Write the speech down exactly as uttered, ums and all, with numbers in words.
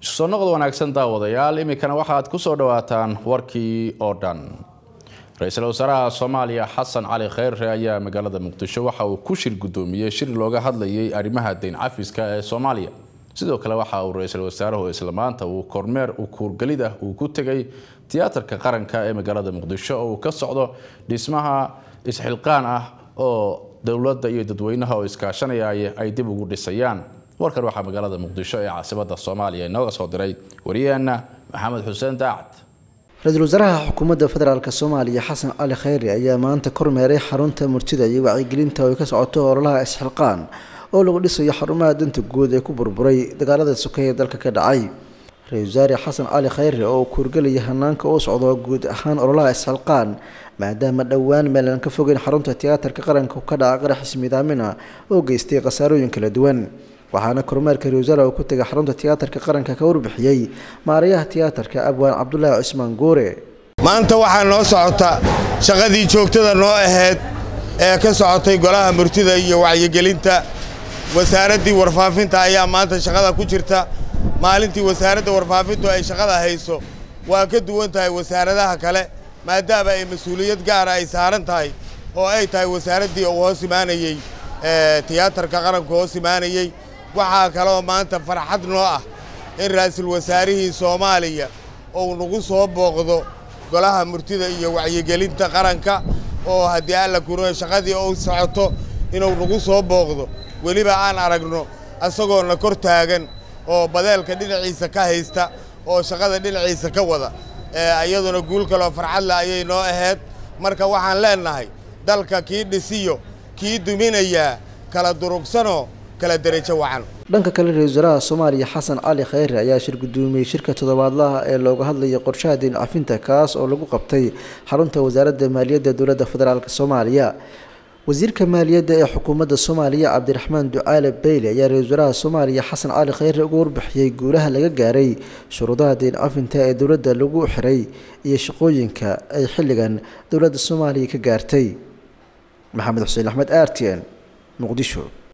soo noqdo wanaagsan daawadayaal imikana waxaad ku soo dhawaataan warkii oo dhan. Ra'iisul Wasaaraha Soomaaliya Xasan Cali Khayre ayaa magaalada Muqdisho waxa uu ku shir gudoomiyay shir looga hadlayay arrimaha deyn cafiska ee Soomaaliya. Sidoo kale waxa uu Ra'iisul Wasaaruhu isla maanta uu kormeer u kuurgalida uu ku tagay tiyaatarka qaranka ee magaalada Muqdisho oo ka socdo dhismaha isxilqaan ah oo dawladda iyo dadweynaha oo iskaashanaya ay dib ugu dhisayaan. warkan waxa magaalada Muqdisho ee caasimadda Soomaaliya inoo soo diray wariyaana Maxamed Xuseen Daacad. Ra'iisul Wasaaraha Xukuumadda Federaalka Soomaaliya Xasan Cali Khayre ayaa maanta kormeeray xarunta murtida iyo wacyigelinta oo ka socoto ololaha isxilqaan oo lagu dhisayo xarumaha danta guud ee ku burburay dagaalada sokeeye ee dalka ka dhacay. Ra'iisul Wasaare Xasan Cali Khayre oo kuurgalaya hanaanka oo socdo guud ahaan ololaha isxilqaan maadaama dhawaan meelan ka fogeyn xarunta tiyaatarka qaranka ka dhacay qarax ismiidaamina oo geystay khasaarooyin kala duwan. waxaana kormeerka Ra'iisul ku tagay xarunta tiyaatarka qaranka ka warbixiyay maarayaha tiyaatarka Abwaan Cabdullaahi Cismaan Goore. maanta waxaa noo socota shaqadii joogtada noo ahayd ee ka socotay golaha murtida iyo wacyigelinta. wasaaradii warfaafinta ayaa maanta shaqada ku jirta. maalintii wasaaradda warfaafintu ay shaqada hayso waa ka duwan tahay wasaaradaha kale maadaama ay mas'uuliyad gaar ah ay saaran tahay oo ay tahay wasaaradii oo hoos imaanayay ee tiyaatarka qaranka hoos imaanayay. waxaa kaloo maanta farxad noo ah in ra'iisul wasaarihii Soomaaliya oo nagu soo booqdo golaha murtida iyo wacyigelinta qaranka oo haddii alla kuro shaqadii oo socoto inuu nagu soo booqdo weliba aan aragno asagoo na kor taagan oo badeelka dhinaciisa ka haysta oo shaqada dhinaciisa ka wada ee iyaduna guul kale farxad la ayay noo ahayd. marka waxaan leenahay dalka kii dhisiyo kii duminaya kala durugsano kala darajo wacan. dhanka kale Ra'iisul Wasaaraha Soomaaliya Xasan Cali Khayre ayaa shir gudoomiyay shirka toddobaadlaha ee looga hadlayo qorshaha deyn cafinta kaas oo lagu qabtay xarunta wasaaradda maaliyadda dawladda federaalka Soomaaliya. wasiirka maaliyadda ee xukuumadda Soomaaliya Cabdiraxmaan Ducaale Beyle ayaa Ra'iisul Wasaaraha Soomaaliya Xasan Cali Khayre ugu warbixiyay guulaha laga gaaray shuruudaha deyn cafinta ee dawladda lagu xiray iyo shaqooyinka ay xilligan dawladda Soomaaliya ka gaartay. Maxamed Xuseen Axmed R T N Muqdisho.